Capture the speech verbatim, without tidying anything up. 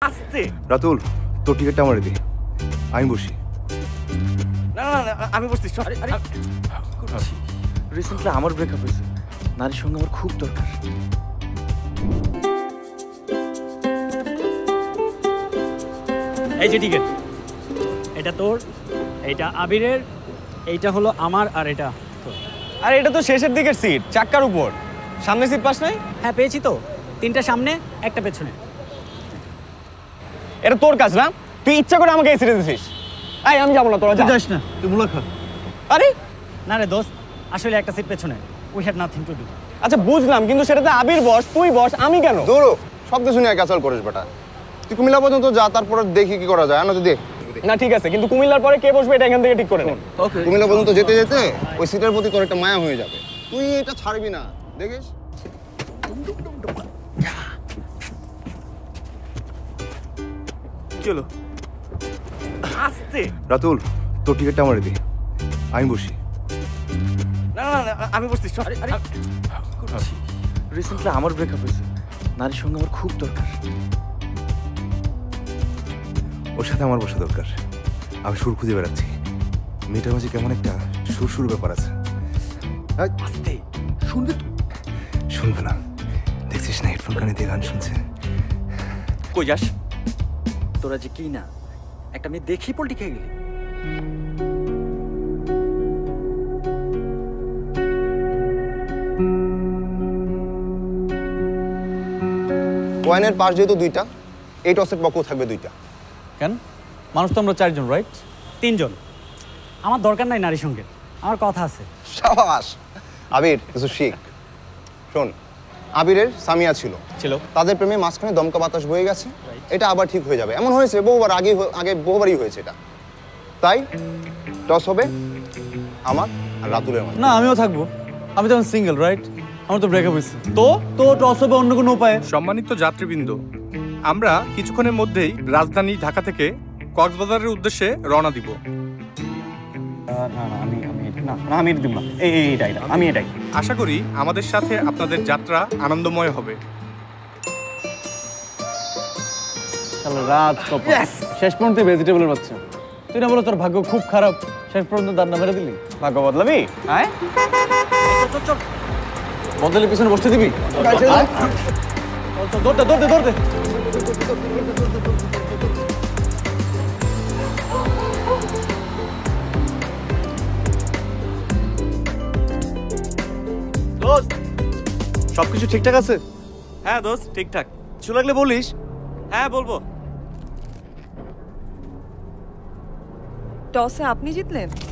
আস্তে রাতুল, তোর টিকিটটা আমার দি, আমি বসি। না না না আমি বসছি। রিসেন্টলি আমার ব্রেকআপ হয়েছে, নারীর সঙ্গে আমার খুব দরকার। এই যে টিকিট, এটা তোর, এইটা আবিরের, এইটা হলো আমার, আর এটা আর এটা তো শেষের দিকের সিট, চাক্কার উপর। সামনে সিট পাস নাই? হ্যাঁ পেয়েছি তো, তিনটা সামনে একটা পেছনে। এটা তোর কাজ না, তুই ইচ্ছা করে আমাকে এই সিটে দিছিস। এই আমি যাবো না, তোরা যাস না, তুই মুলা খা। আরে না রে দোস্ত, আসলে একটা সিট পেছনে, we have nothing to do. আচ্ছা বুঝলাম, কিন্তু সেটাতে আবির বস, তুই বস, আমি কেন? দৌড়ো, শব্দ শুনে ক্যাসাল করিস বেটা। তুই কুমিল্লা পর্যন্ত যা, তারপর দেখি কি করা যায়। না তুই দেখ না, ঠিক আছে, কিন্তু কুমিল্লার পরে কে বসবে এটা এখান থেকে ঠিক করে নে। কুমিল্লা পর্যন্ত যেতে যেতে ওই সিটের প্রতি তোর একটা মায়া হয়ে যাবে, তুই এটা ছাড়বি না, দেখিস। কি হলো? আস্তে রাতুল, তোর টিকিটটা আমার দি, আমি বসি। না না না আমি বসছি। রিসেন্টলি আমার ব্রেকআপ হয়েছে, নারীর সঙ্গে আমার খুব দরকার। ওর সাথে আমার বসা দরকার। আমি সুর খুঁজে বেড়াচ্ছি, মেয়েটার মাঝে কেমন একটা সুর সুর ব্যাপার আছে। আস্তে শুনবে তো? শুনবে না, দেখছিস না হেডফোন কানে দিয়ে গান শুনছে। কই যাস তোরা? যে কি না একটা মেয়ে দেখি পল্টি খেয়ে গেলি। কয়েনের পাশ যেহেতু দুইটা, এই টসের পক্ষ থাকবে দুইটা। কেন? মানুষ তো আমরা চারজন, রাইট? তিনজন। আমার দরকার নাই নারীর সঙ্গে, আমার কথা আছে। সাবাস আবির, কিছু শিখ। শোন, আবিরের সামিয়া ছিল ছিল তাদের প্রেমে মাঝখানে দমকা বাতাস বয়ে গেছে, এটা আবার ঠিক হয়ে যাবে। এমন হয়েছে বহুবার, আগে আগে বহুবারই হয়েছে এটা। তাই টস হবে আমার আর রাতুলের মধ্যে। না, আমিও থাকবো, আমি তো সিঙ্গেল, রাইট? আমার তো ব্রেকআপ হয়েছে। তো তো টস হবে অন্য কোনো উপায়ে। সম্মানিত যাত্রীবৃন্দ, আমরা কিছুক্ষণের মধ্যেই রাজধানী ঢাকা থেকে কক্সবাজারের উদ্দেশ্যে রওনা দিব। আশা করি আমাদের সাথে আপনাদের যাত্রা আনন্দময় হবে। শেষ পর্যন্ত ভেজিটেবলের বাচ্চা, তুই না বলো তোর ভাগ্য খুব খারাপ, শেষ পর্যন্ত দাঁড় না মেরে দিলি। ভাগ্য বদলাবি? হ্যাঁ, বদলের পিছনে বসতে দিবি? দৌড়তে দৌড়তে দৌড়তে দোস্ত সবকিছু ঠিকঠাক আছে? হ্যাঁ দোস্ত ঠিকঠাক। কিছু লাগলে বলিস। হ্যাঁ বলবো। টসে আপনি জিতলেন?